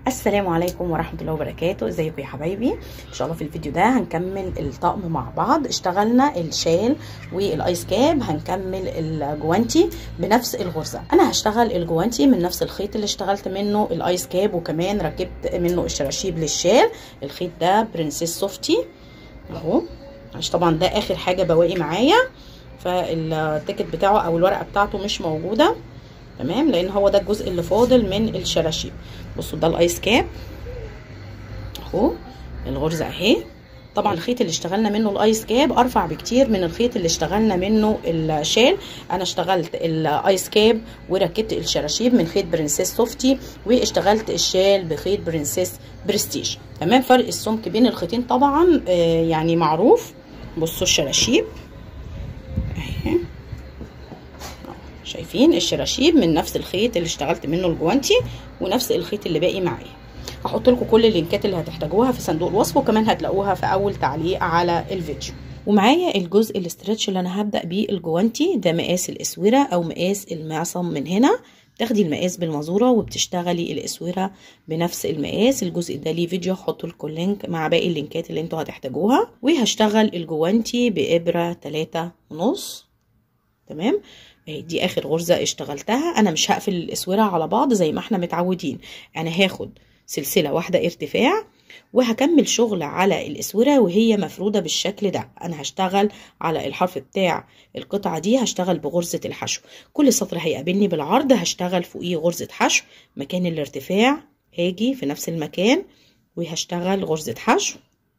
السلام عليكم ورحمة الله وبركاته. ازيكم يا حبايبي؟ ان شاء الله في الفيديو ده هنكمل الطقم مع بعض. اشتغلنا الشال والايس كاب، هنكمل الجوانتي بنفس الغرزة. انا هشتغل الجوانتي من نفس الخيط اللي اشتغلت منه الايس كاب، وكمان ركبت منه الشراشيب للشال. الخيط ده برنسيس سوفتي اهو، عشان طبعا ده اخر حاجة بواقي معايا، فالتيكت بتاعه او الورقة بتاعته مش موجودة، تمام، لان هو ده الجزء اللي فاضل من الشراشيب. بصوا ده الايس كاب اهو، الغرزه اهي. طبعا الخيط اللي اشتغلنا منه الايس كاب ارفع بكتير من الخيط اللي اشتغلنا منه الشال. انا اشتغلت الايس كاب وركبت الشراشيب من خيط برنسيس سوفتي، واشتغلت الشال بخيط برنسيس برستيج. تمام، فرق السمك بين الخيطين طبعا يعني معروف. بصوا الشراشيب اهي، شايفين الشراشيب من نفس الخيط اللي اشتغلت منه الجوانتي ونفس الخيط اللي باقي معايا. هحط لكم كل اللينكات اللي هتحتاجوها في صندوق الوصف، وكمان هتلاقوها في اول تعليق على الفيديو. ومعايا الجزء الاسترتش اللي انا هبدا بيه الجوانتي ده، مقاس الاسوره او مقاس المعصم. من هنا تاخدي المقاس بالمزوره وبتشتغلي الاسوره بنفس المقاس. الجزء ده ليه فيديو، هحط لكم اللينك مع باقي اللينكات اللي انتوا هتحتاجوها. وهشتغل الجوانتي بابره 3.5. تمام، دي اخر غرزه اشتغلتها. انا مش هقفل الاسوره على بعض زي ما احنا متعودين، انا هاخد سلسله واحده ارتفاع وهكمل شغل على الاسوره وهي مفروده بالشكل ده. انا هشتغل على الحرف بتاع القطعه دي، هشتغل بغرزه الحشو. كل سطر هيقابلني بالعرض هشتغل فوقيه غرزه حشو. مكان الارتفاع هاجي في نفس المكان وهشتغل غرزه حشو.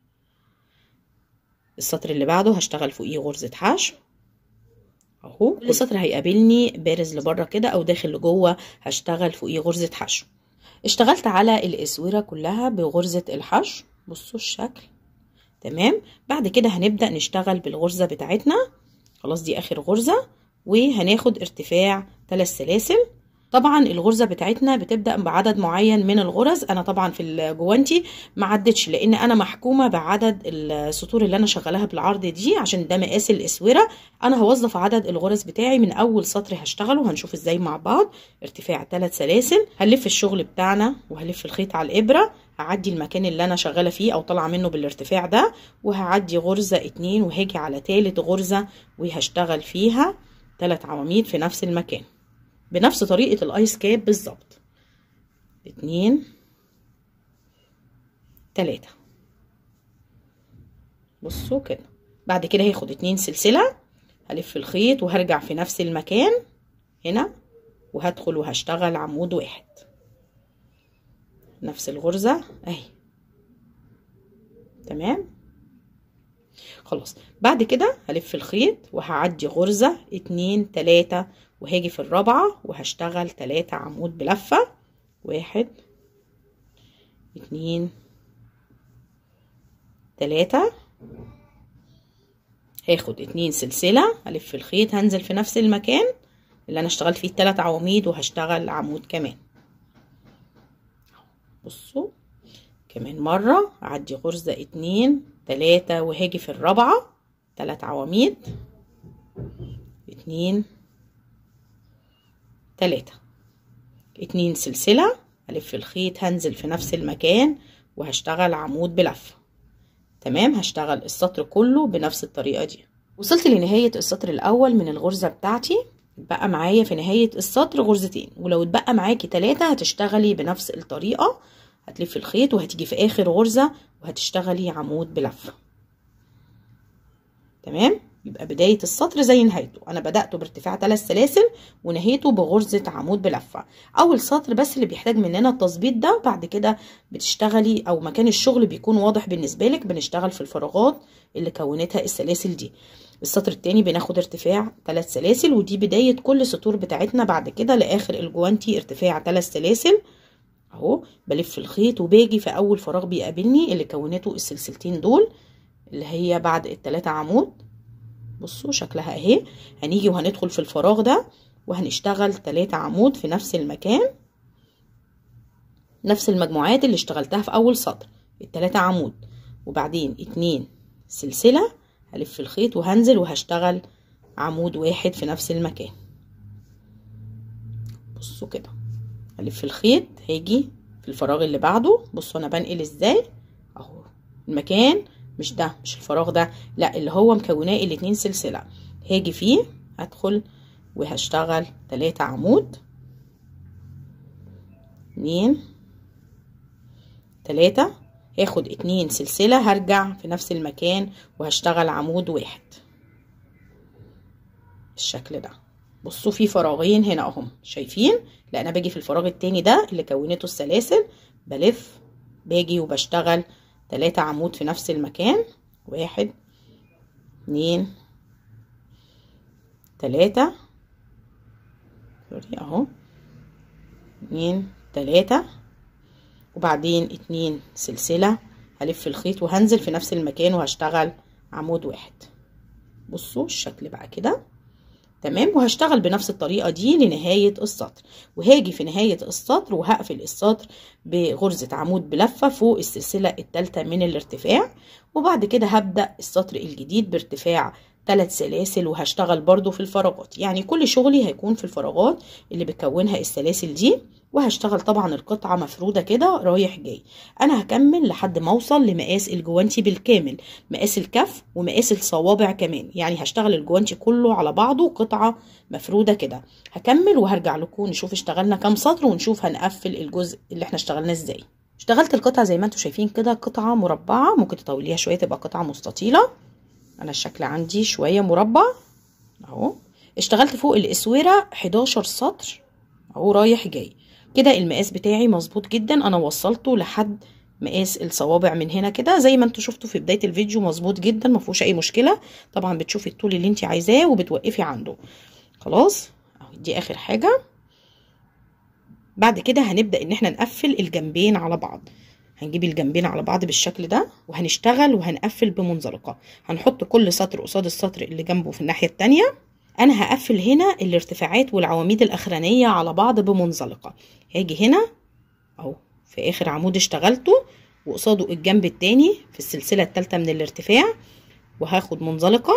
السطر اللي بعده هشتغل فوقيه غرزه حشو اهو. كل سطر هيقابلني بارز لبره كده او داخل لجوه هشتغل فوقيه غرزه حشو. اشتغلت على الاسوره كلها بغرزه الحشو، بصوا الشكل. تمام، بعد كده هنبدا نشتغل بالغرزه بتاعتنا. خلاص دي اخر غرزه، وهناخد ارتفاع 3 سلاسل. طبعا الغرزه بتاعتنا بتبدا بعدد معين من الغرز. انا طبعا في الجوانتي ما عدتش لان انا محكومه بعدد السطور اللي انا شغالاها بالعرض دي، عشان ده مقاس الاسوره. انا هوظف عدد الغرز بتاعي من اول سطر هشتغله، وهنشوف ازاي مع بعض. ارتفاع 3 سلاسل، هنلف الشغل بتاعنا وهلف الخيط على الابره، هعدي المكان اللي انا شغاله فيه او طالعه منه بالارتفاع ده، وهعدي غرزه 2 وهاجي على تالت غرزه وهشتغل فيها 3 عواميد في نفس المكان بنفس طريقة الايس كاب بالظبط. 2 3. بصوا كده. بعد كده هاخد 2 سلسلة، هلف الخيط وهرجع في نفس المكان هنا وهدخل وهشتغل عمود واحد نفس الغرزة اهي. تمام، خلاص. بعد كده هلف الخيط وهعدي غرزة 2 3 وهاجي في الرابعة وهشتغل 3 عمود بلفة. 1 2 3. هاخد 2 سلسلة، هلف الخيط، هنزل في نفس المكان اللي انا اشتغلت فيه 3 عواميد وهشتغل عمود كمان. بصوا كمان مرة، اعدي غرزة 2 3 وهاجي في الرابعة 3 عواميد. 2 3. 2 سلسلة، هلف الخيط، هنزل في نفس المكان وهشتغل عمود بلفة. تمام، هشتغل السطر كله بنفس الطريقة دي. وصلت لنهاية السطر الأول من الغرزة بتاعتي. اتبقى معايا في نهاية السطر غرزتين، ولو اتبقى معاكي 3 هتشتغلي بنفس الطريقة. هتلف الخيط وهتيجي في آخر غرزة وهتشتغلي عمود بلفة. تمام، يبقى بداية السطر زي نهايته. انا بدأته بارتفاع 3 سلاسل ونهيته بغرزة عمود بلفة. اول سطر بس اللي بيحتاج مننا التظبيط ده، بعد كده بتشتغلي او مكان الشغل بيكون واضح بالنسبة لك، بنشتغل في الفراغات اللي كونتها السلاسل دي. السطر التاني بناخد ارتفاع 3 سلاسل، ودي بداية كل سطور بتاعتنا بعد كده لاخر الجوانتي. ارتفاع 3 سلاسل اهو، بلف الخيط وباجي في اول فراغ بيقابلني اللي كونته السلسلتين دول اللي هي بعد ال3 عمود. بصوا شكلها اهي. هنيجي وهندخل في الفراغ ده وهنشتغل 3 عمود في نفس المكان، نفس المجموعات اللي اشتغلتها في اول سطر، ال3 عمود. وبعدين 2 سلسلة، هلف الخيط وهنزل وهشتغل عمود واحد في نفس المكان. بصوا كده، هلف الخيط، هاجي في في الفراغ اللي بعده. بصوا انا بنقل ازاي اهو، المكان مش ده، مش الفراغ ده، لا اللي هو مكوناه الاتنين سلسله. هاجي فيه هدخل وهشتغل 3 عمود، 2 3، هاخد 2 سلسله، هرجع في نفس المكان وهشتغل عمود واحد بالشكل ده. بصوا في فراغين هنا اهم، شايفين؟ لا انا باجي في الفراغ التاني ده اللي كونته السلاسل، بلف باجي وبشتغل 3 عمود في نفس المكان، 1 2 3 اهو، 2 3، وبعدين 2 سلسلة، هلف الخيط وهنزل في نفس المكان وهشتغل عمود واحد. بصوا الشكل بقى كده تمام. وهشتغل بنفس الطريقة دي لنهاية السطر، وهاجي في نهاية السطر وهقفل السطر بغرزة عمود بلفة فوق السلسلة الثالثة من الارتفاع، وبعد كده هبدأ السطر الجديد بارتفاع 3 سلاسل، وهشتغل برضو في الفراغات. يعني كل شغلي هيكون في الفراغات اللي بتكونها السلاسل دي، وهشتغل طبعا القطعة مفرودة كده رايح جاي. انا هكمل لحد ما اوصل لمقاس الجوانتي بالكامل، مقاس الكف ومقاس الصوابع كمان، يعني هشتغل الجوانتي كله على بعضه قطعة مفرودة كده. هكمل وهرجع لكم نشوف اشتغلنا كام سطر، ونشوف هنقفل الجزء اللي احنا اشتغلناه ازاي. اشتغلت القطعة زي ما انتم شايفين كده، قطعة مربعة، ممكن تطوليها شوية تبقى قطعة مستطيلة. انا الشكل عندي شوية مربع اهو. اشتغلت فوق الاسورة 11 سطر اهو رايح جاي كده. المقاس بتاعي مظبوط جدا، انا وصلته لحد مقاس الصوابع من هنا كده زي ما انتوا شفتوا في بداية الفيديو، مظبوط جدا ما فيهوش اي مشكلة. طبعا بتشوفي الطول اللي انت عايزاه وبتوقفي عنده. خلاص اهو دي اخر حاجة. بعد كده هنبدأ ان احنا نقفل الجنبين على بعض. هنجيب الجنبين على بعض بالشكل ده وهنشتغل وهنقفل بمنزلقة. هنحط كل سطر قصاد السطر اللي جنبه في الناحية التانية. انا هقفل هنا الارتفاعات والعواميد الاخرانية على بعض بمنزلقة. هاجي هنا اهو في اخر عمود اشتغلته وقصاده الجنب التاني في السلسلة الثالثة من الارتفاع، وهاخد منزلقة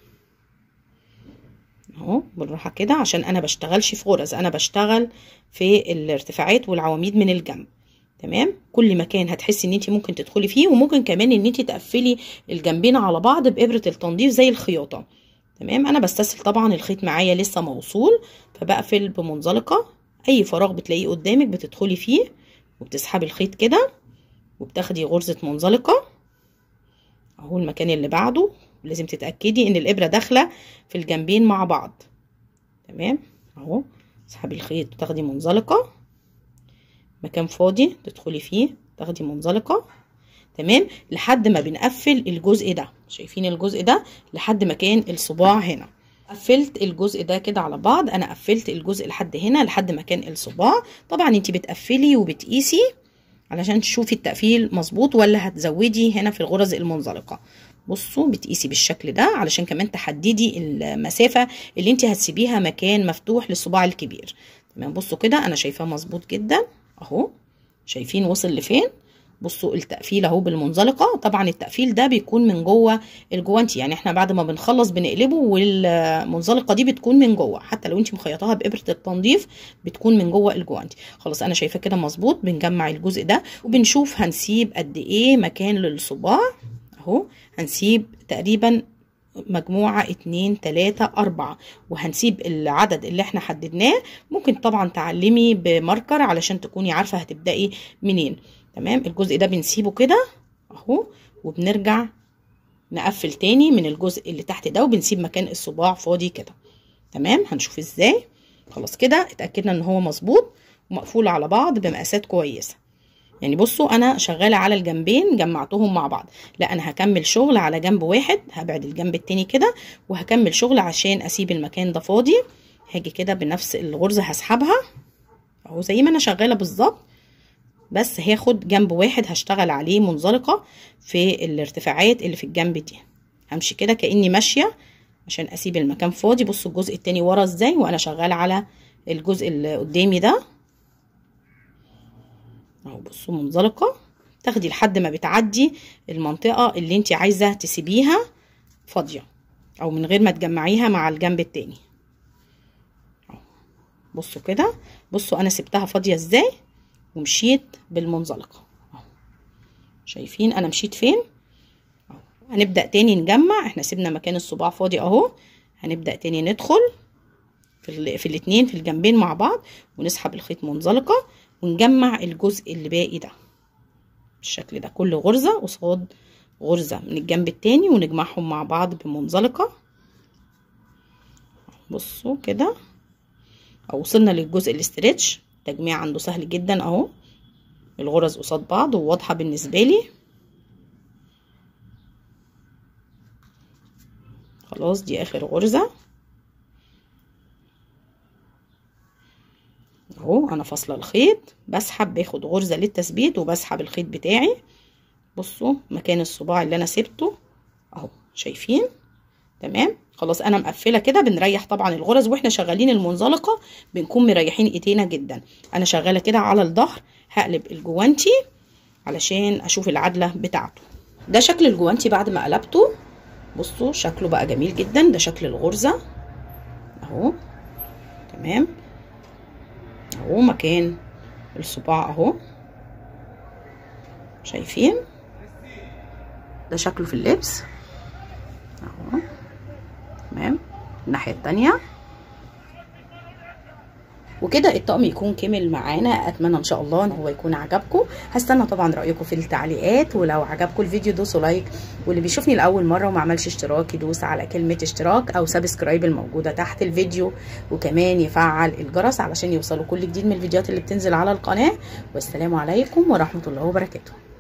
اهو بالراحة كده، عشان انا بشتغلش في غرز، انا بشتغل في الارتفاعات والعواميد من الجنب. تمام. كل مكان هتحسي ان انت ممكن تدخلي فيه، وممكن كمان ان انت تقفلي الجنبين على بعض بإبرة التنظيف زي الخياطة. تمام. انا بستسهل طبعا الخيط معايا لسه موصول، فبقفل بمنزلقة. اي فراغ بتلاقيه قدامك بتدخلي فيه وبتسحبي الخيط كده وبتاخدي غرزة منزلقة اهو. المكان اللي بعده لازم تتأكدي ان الإبرة داخلة في الجنبين مع بعض. تمام اهو. تسحبي الخيط وتاخدي منزلقة، مكان فاضي تدخلي فيه تاخدي منزلقة. تمام. لحد ما بنقفل الجزء ده، شايفين الجزء ده لحد مكان الصباع هنا. قفلت الجزء ده كده على بعض، انا قفلت الجزء لحد هنا لحد مكان الصباع. طبعا انت بتقفلي وبتقيسي علشان تشوفي التقفيل مظبوط ولا هتزودي هنا في الغرز المنزلقة. بصوا بتقيسي بالشكل ده علشان كمان تحددي المسافة اللي انت هتسيبيها مكان مفتوح للصباع الكبير. تمام. بصوا كده انا شايفاه مظبوط جدا اهو. شايفين وصل لفين؟ بصوا التقفيل اهو بالمنزلقة. طبعا التقفيل ده بيكون من جوه الجوانتي، يعني احنا بعد ما بنخلص بنقلبه والمنزلقة دي بتكون من جوه، حتى لو انت مخيطاها بإبرة التنظيف بتكون من جوه الجوانتي. خلاص انا شايفاه كده مظبوط. بنجمع الجزء ده وبنشوف هنسيب قد ايه مكان للصباع اهو. هنسيب تقريبا مجموعة 2 3 4، وهنسيب العدد اللي احنا حددناه. ممكن طبعا تعلمي بماركر علشان تكوني عارفة هتبدأي منين. تمام. الجزء ده بنسيبه كده اهو، وبنرجع نقفل تاني من الجزء اللي تحت ده وبنسيب مكان الصباع فاضي كده. تمام. هنشوف ازاي. خلاص كده اتأكدنا ان هو مظبوط ومقفول على بعض بمقاسات كويسة. يعني بصوا انا شغالة على الجنبين جمعتهم مع بعض، لا انا هكمل شغل على جنب واحد، هبعد الجنب التاني كده وهكمل شغل عشان اسيب المكان ده فاضي. هاجي كده بنفس الغرزة هسحبها اهو زي ما انا شغالة بالظبط، بس هاخد جنب واحد هشتغل عليه منزلقة في الارتفاعات اللي في الجنب دي. همشي كده كأني ماشية عشان اسيب المكان فاضي. بصوا الجزء التاني ورا ازاي وانا شغالة على الجزء اللي قدامي ده اهو. بصوا منزلقة تاخدي لحد ما بتعدي المنطقة اللي انت عايزة تسيبيها فاضية او من غير ما تجمعيها مع الجنب التاني اهو. بصوا كده، بصوا انا سبتها فاضية ازاي ومشيت بالمنزلقة اهو. شايفين انا مشيت فين اهو. هنبدأ تاني نجمع، احنا سيبنا مكان الصباع فاضي اهو. هنبدأ تاني ندخل في الاتنين في الجنبين مع بعض، ونسحب الخيط منزلقة ونجمع الجزء اللي باقي ده بالشكل ده، كل غرزة قصاد غرزة من الجنب التاني ونجمعهم مع بعض بمنزلقة. بصوا كده او وصلنا للجزء الاسترتش. التجميع عنده سهل جدا اهو، الغرز قصاد بعض وواضحة بالنسبة لي. خلاص دي اخر غرزة اهو. انا فاصله الخيط، بسحب، باخد غرزه للتثبيت وبسحب الخيط بتاعي. بصوا مكان الصباع اللي انا سبته اهو، شايفين؟ تمام. خلاص انا مقفله كده. بنريح طبعا الغرز واحنا شغالين المنزلقه، بنكون مريحين ايدينا جدا. انا شغاله كده على الظهر، هقلب الجوانتي علشان اشوف العدله بتاعته. ده شكل الجوانتي بعد ما قلبته. بصوا شكله بقى جميل جدا. ده شكل الغرزه اهو. تمام اهو، مكان الصباع اهو، شايفين؟ ده شكله في اللبس اهو. تمام. الناحيه التانيه. وكده الطقم يكون كمل معانا. اتمنى ان شاء الله ان هو يكون عجبكم. هستنى طبعا رايكم في التعليقات، ولو عجبكم الفيديو دوسوا لايك، واللي بيشوفني لاول مره وما عملش اشتراك يدوس على كلمه اشتراك او سبسكرايب الموجوده تحت الفيديو، وكمان يفعل الجرس علشان يوصلوا كل جديد من الفيديوهات اللي بتنزل على القناه. والسلام عليكم ورحمه الله وبركاته.